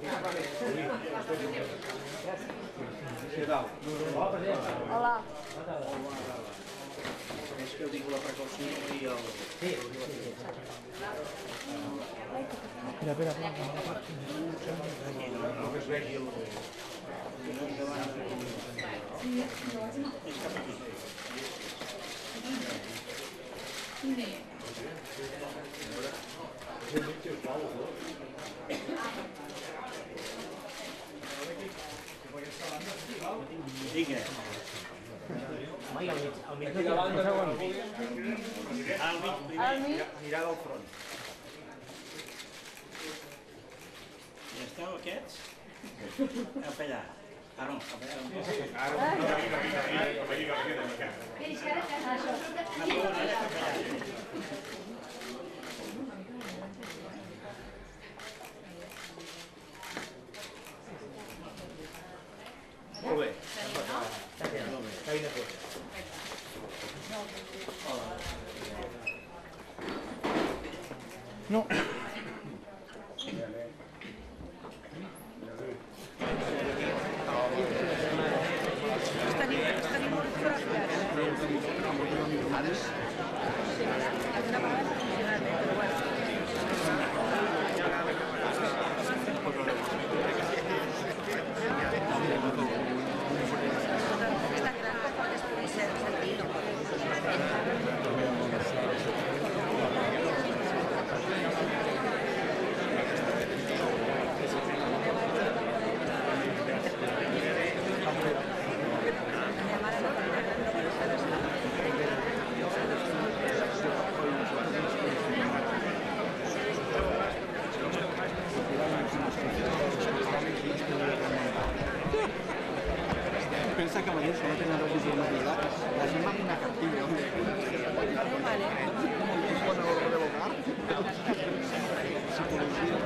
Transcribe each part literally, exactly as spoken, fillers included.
Hola. És que dic la precaució i el... Sí, Espera, espera, espera. no que es vegi el... És cap aquí. Digues. Al mig davant, Al mig, primer, mirada al front. Ja esteu, aquests? Cap allà. Ah, no, cap allà. Molt bé. Feina feta. No. Estaria molt forafiat. Alguna vegada ha funcionat bé, però bueno. Està gran perquè es pugui ser sentir, no? Pensa que Madrid solo tiene dos idiomas. La misma una capilla. Vale. De bocar. Psicología.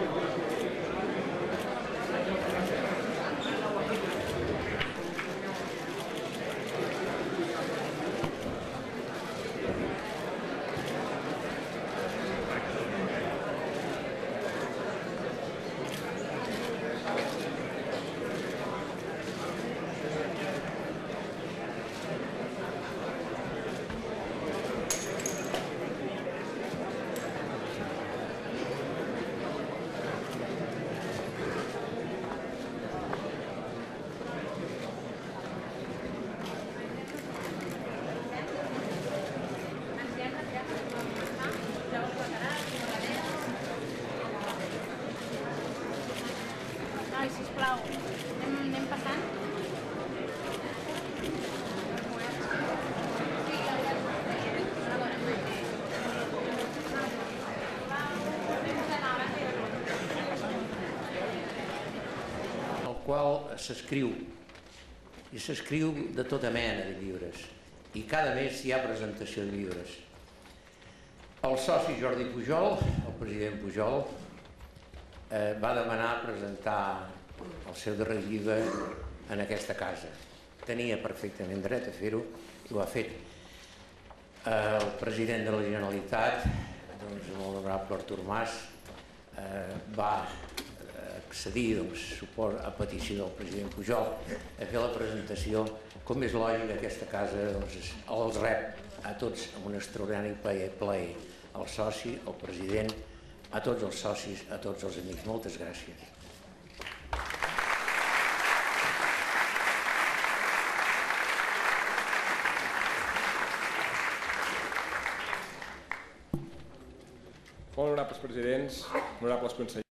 Ai, sisplau, anem, anem passant? El qual s'escriu, i s'escriu de tota mena de llibres, i cada mes hi ha presentació de llibres. El soci Jordi Pujol, el president Pujol, eh, va demanar presentar el seu darrer llibre en aquesta casa. Tenia perfectament dret a fer-ho i ho ha fet. Eh, el president de la Generalitat, doncs, l'honorable Artur Mas, eh, va accedir, doncs, suport a petició del president Pujol, a fer la presentació. Com és lògic, aquesta casa doncs, els rep a tots amb un extraordinari plaer. El soci, el president, a tots els socis, a tots els amics. Moltes gràcies. Molt honorables presidents, honorables consellers,